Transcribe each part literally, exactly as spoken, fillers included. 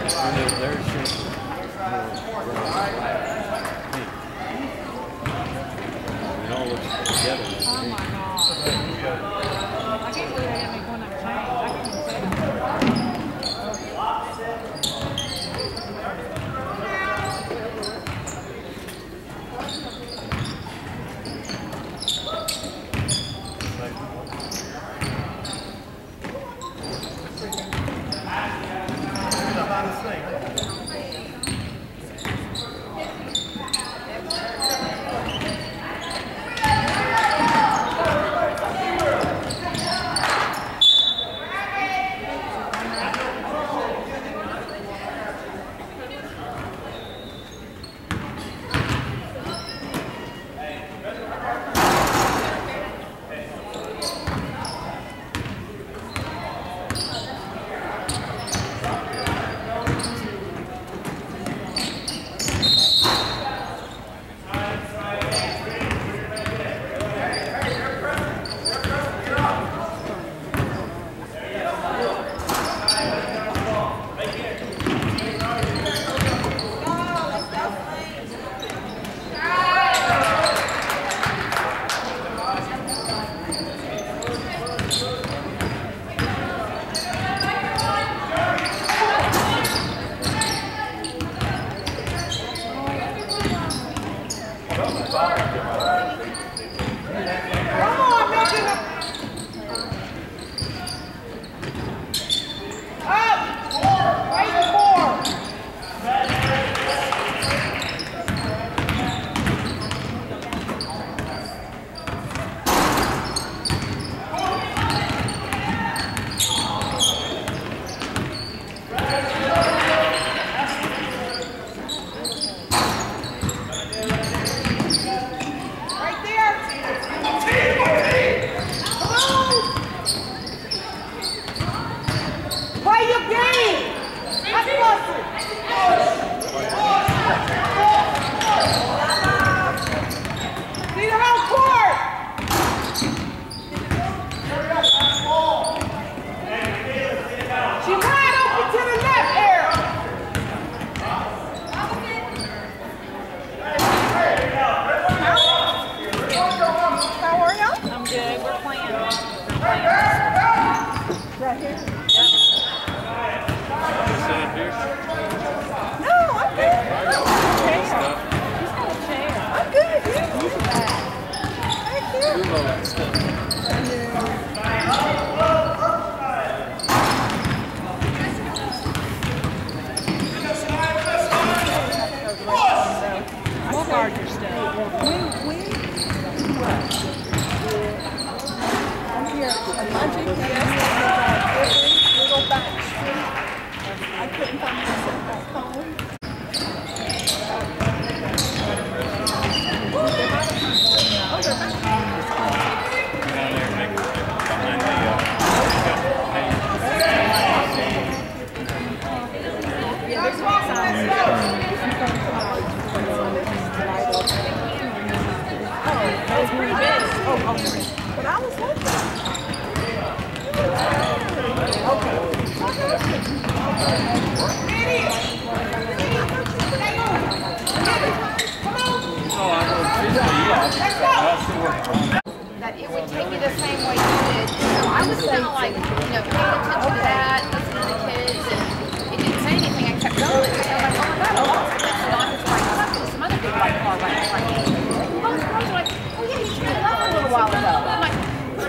That it would take you the same way you did. So I was kind of like, you know, paying attention to that, listening to the kids, and it didn't say anything. I kept going. And I was like, oh my God, I lost it. That's not his right car. There's some other big white car right in front of me. Most girls are like, oh yeah, you screwed up a little while ago. I'm like,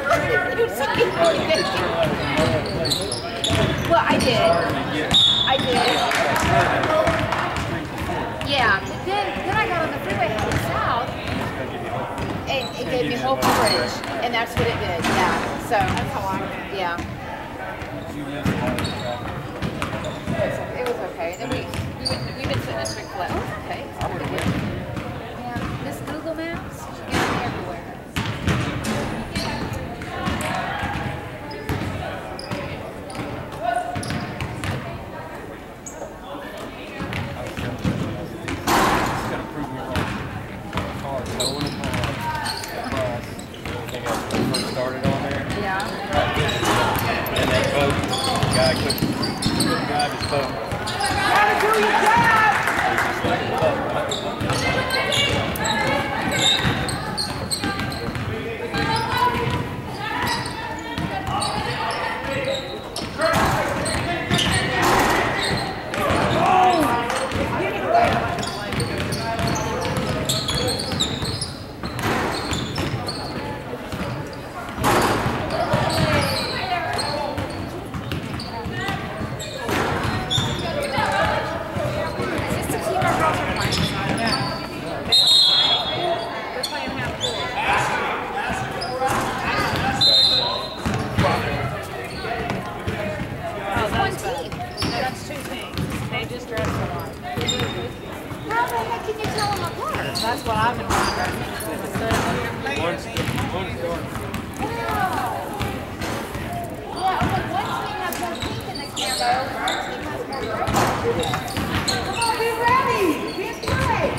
you see? Well, I did. I did. Yeah. Then, then I got on the freeway heading south. And it gave me Hope Bridge, and that's what it did, yeah. So, that's how I did. Yeah. It was okay. Then we, we went, we've been sitting at Chick-fil-A. Oh, it's okay. It's pretty good. Yeah. This Google Maps, you get me everywhere. Started on there. Yeah. And that boat, the guy couldn't drive his boat. That's what I've been wondering. One's, one's dark. Yeah, like one team has more pink in the camo, one team has more gray. Come on, be ready! Be afraid!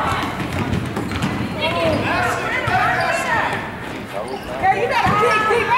Yeah, you gotta dig deep.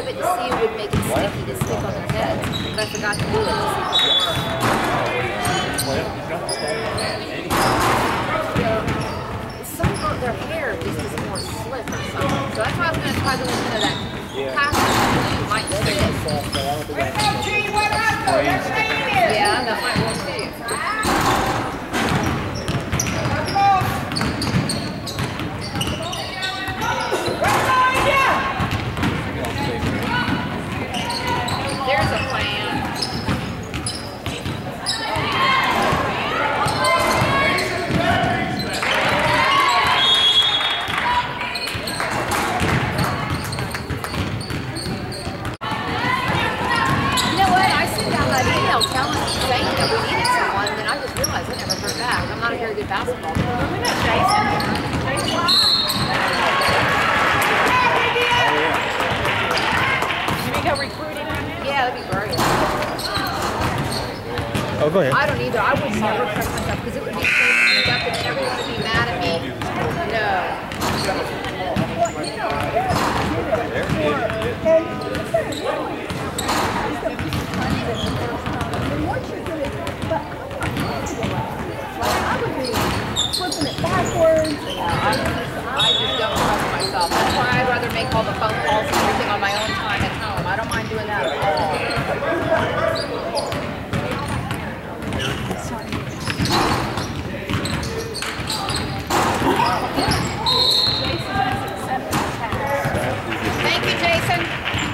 it to see it would make it sticky to stick on their heads. But I forgot to do it to see if it worked. Some of their hair just is more slick or something. So that's why I was going to try the one of that plastic glue might stick. Yeah, that might work too. There's a plan. You know what? I sent out that email telling saying that we needed someone, and then I just realized I never heard back. I'm not a very good basketball player. We know Jason. Can we go recruit him right now? Yeah, that'd be great. Oh, go ahead. I don't either. I would never trust myself because it would be so screwed up and then everyone would be mad at me. Flipping it backwards. Yeah, I, I just don't trust myself. That's why I'd rather make all the phone calls and everything on my own time at home. I don't mind doing that at all. Thank you, Jason.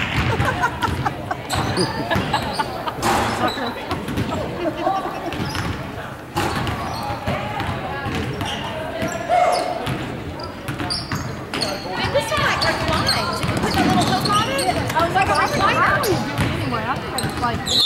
Man, this one like they're flying. Should we put the little hook on it? I was like, I was like, how do you do it anyway? I think I just like it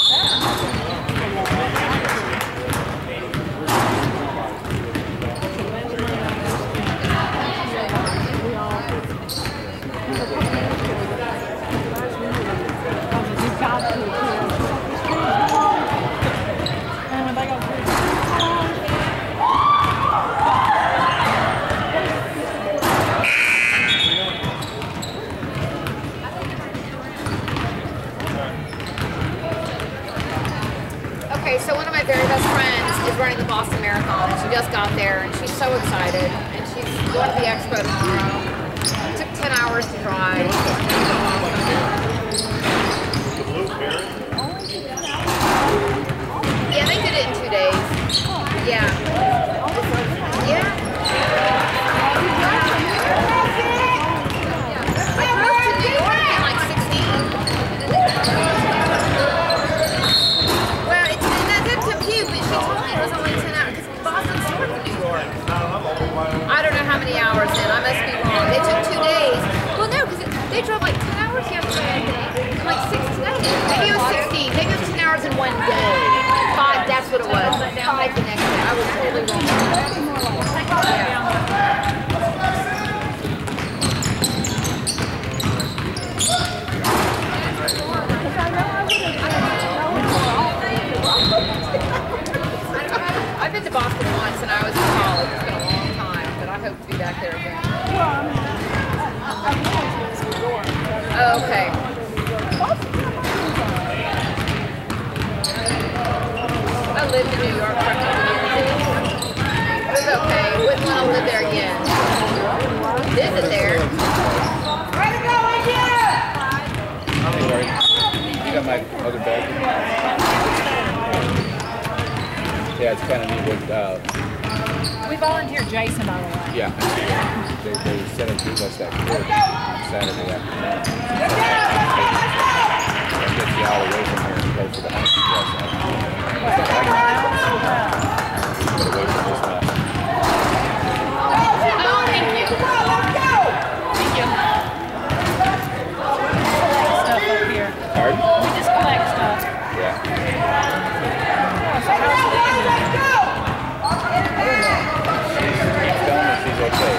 Okay, so one of my very best friends is running the Boston Marathon, and she just got there, and she's so excited, and she's going to the expo tomorrow. It took ten hours to drive. Yeah, they did it in two days. Yeah. Yeah. I drove to New York in like sixteen. Well, it's, that's compute, but she told me it was only ten hours, because Boston's short to New York. I don't know how many hours then, I must be wrong. They took two days. Well, no, because they drove like ten hours yesterday, and like six today. Maybe it was sixteen, maybe it was ten hours in one day. Five, that's what it was. Five the next day. I was totally wrong. Yeah. I've been to Boston once and I was in college. It's been a long time, but I hope to be back there again. Oh, okay. I lived in New York for a couple years. It was okay. Wouldn't want to live there again. Visit there. Way to go, India! You got my other bag? Yeah, it's kind of neat what, uh, We volunteered Jason, by the way. yeah, they, they sent it to us that court on Saturday afternoon. And get you all away from here and go to the house. Get away from this mess. Oh, thank you. Thank you. Stuff up here. Pardon? We just collect stuff. Yeah. So how's it looking? She's telling me she's okay.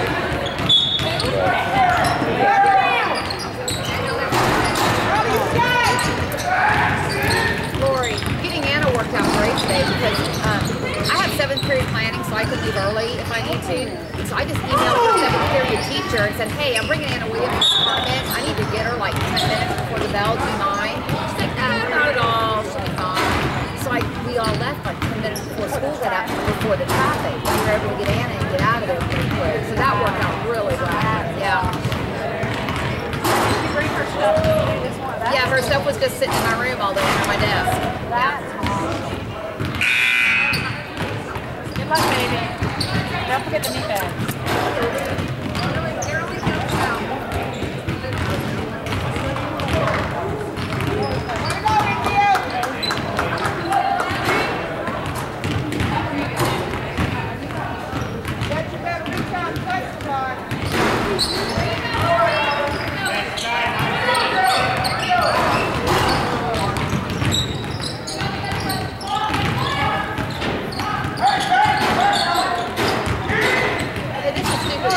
Lori, getting Anna worked out great today because um, I have seventh period planning, so I can leave early if I need to. So I just emailed her seventh period teacher and said, hey, I'm bringing Anna Williams to the tournament. I need to get her like ten minutes before the bell. Do you mind? She's like, no, not at all. She'll be fine. So I, we all left like ten minutes before school got out, before the traffic. We were able to get Anna and get out of there pretty quick. So that worked out really well. Yeah. You bring her stuff to do this one. That's Yeah, her stuff was just sitting in my room all day on my desk. That's Yeah. awesome. Good luck, baby. Don't forget the knee pads. And this is stupid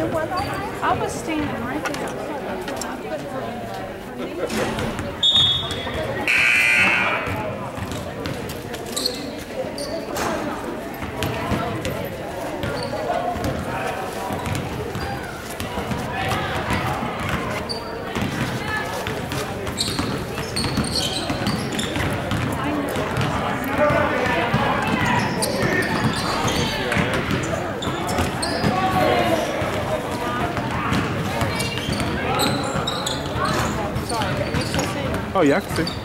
I was standing right there. Oh yeah, I can see.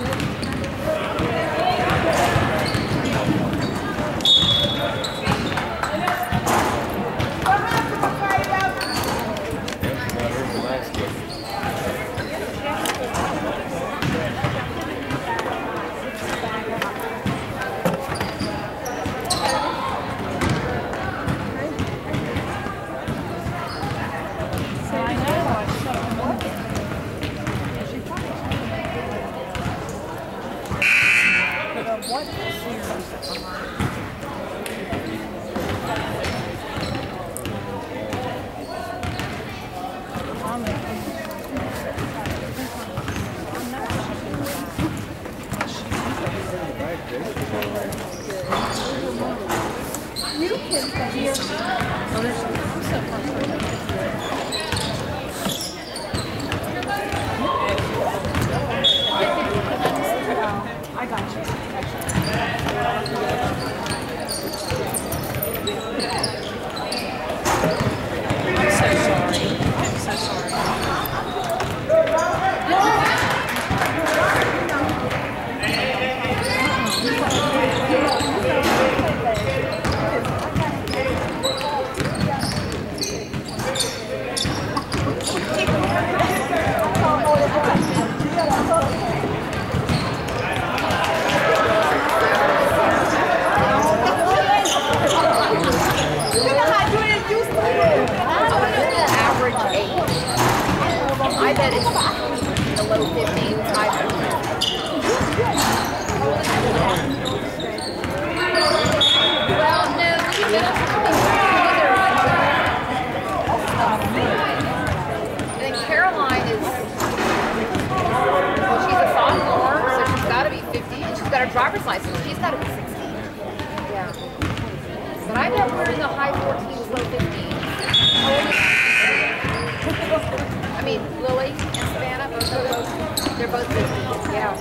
I bet it's in the low fifties. I bet. Well, no, she didn't. And then Caroline is, well, she's a sophomore, so she's got to be fifty, and she's got her driver's license. She's got to be sixty. Yeah. But I bet we're in the high fourteens, low fifteens. I mean, Lily and Savannah, both of those, they're both fifty, yeah.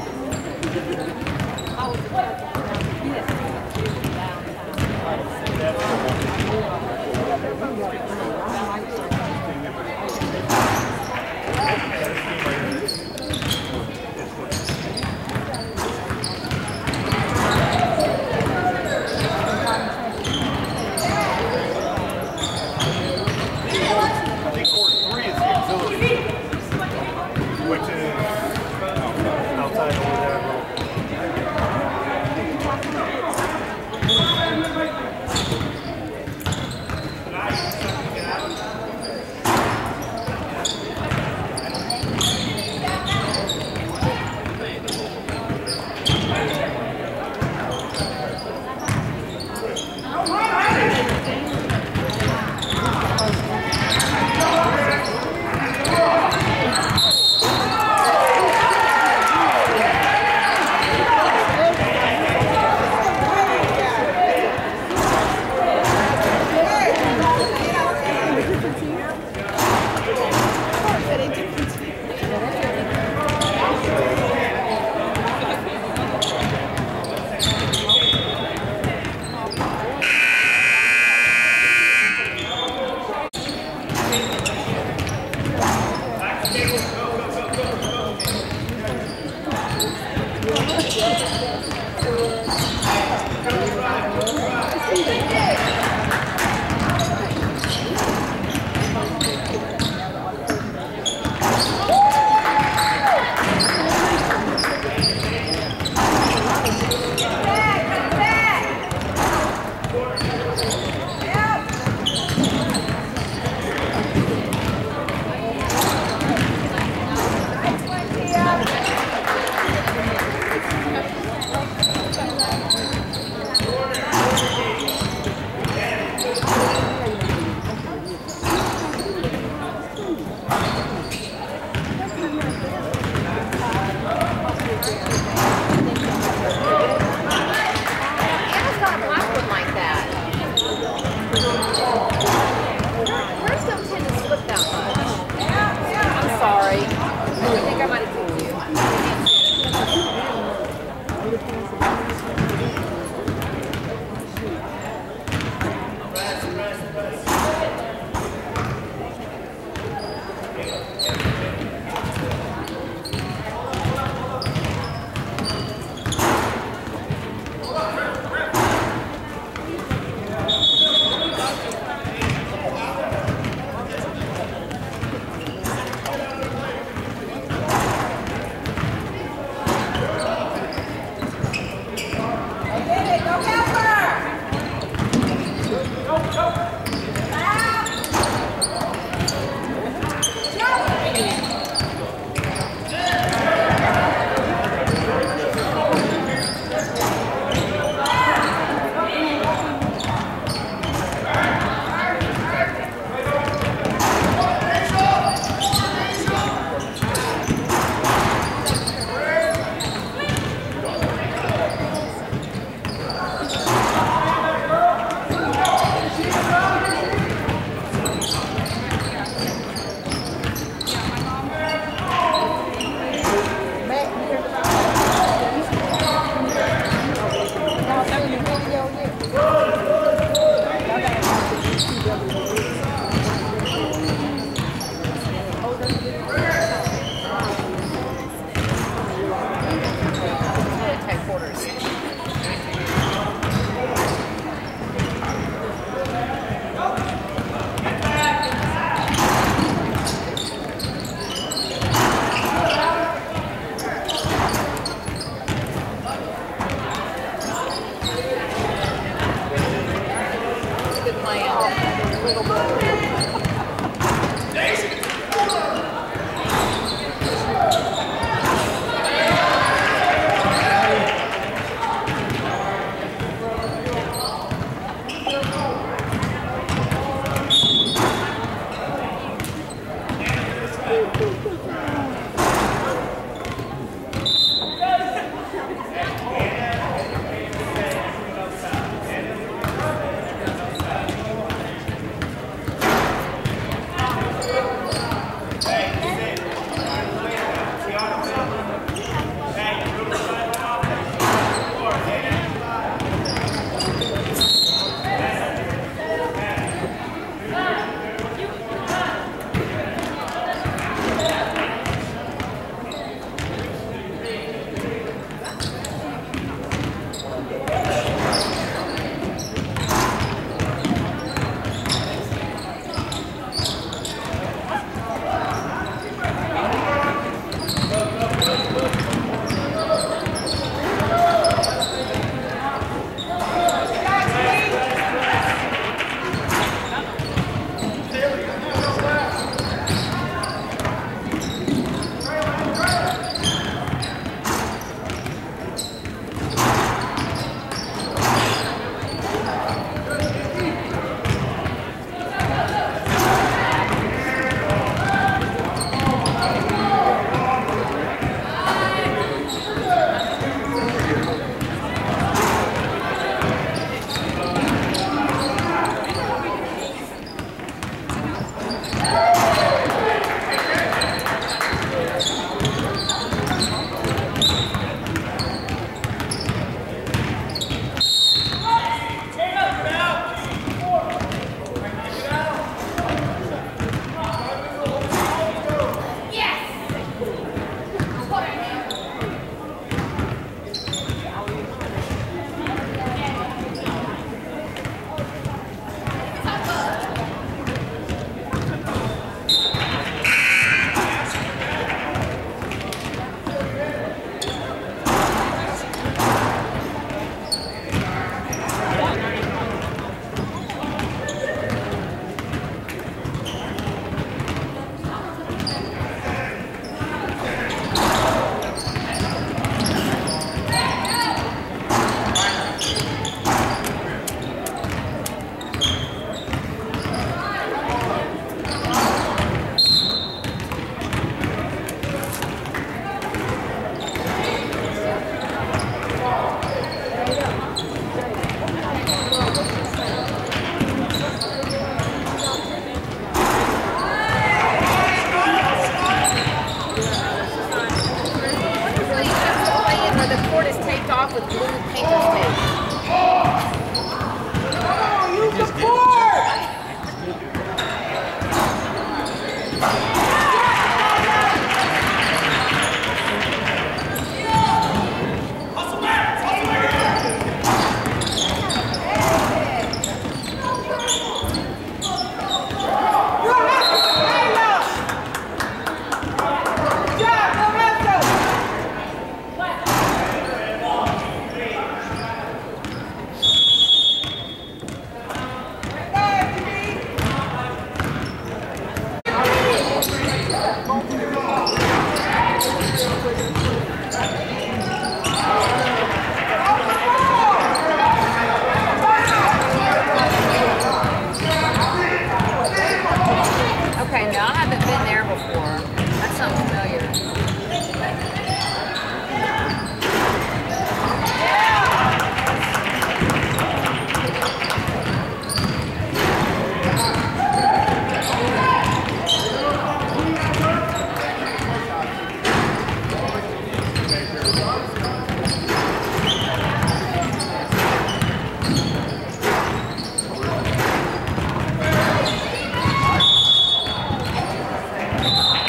Thank you.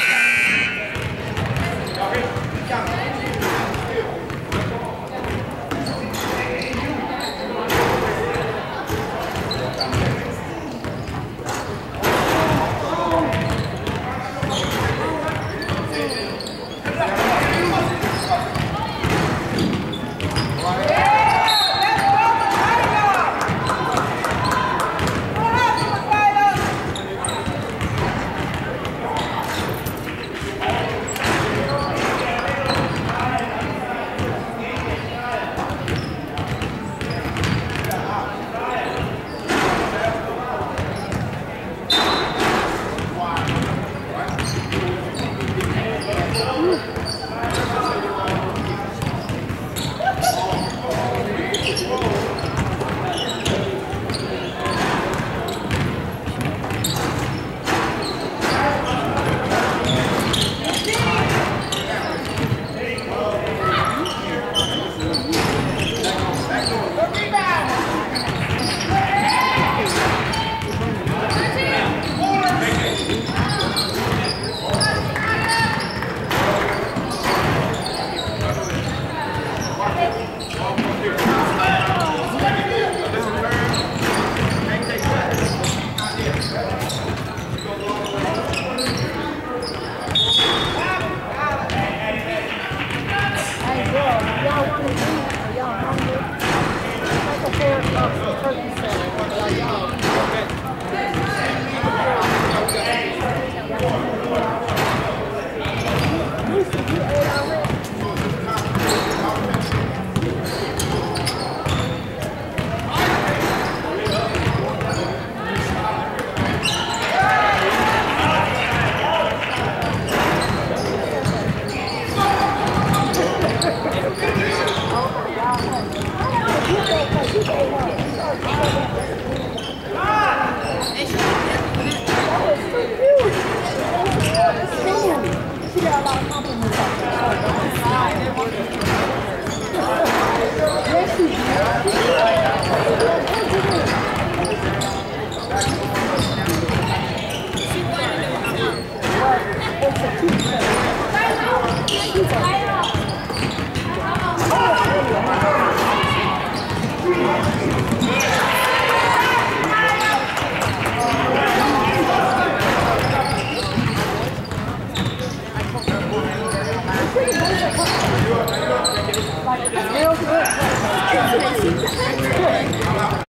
Right.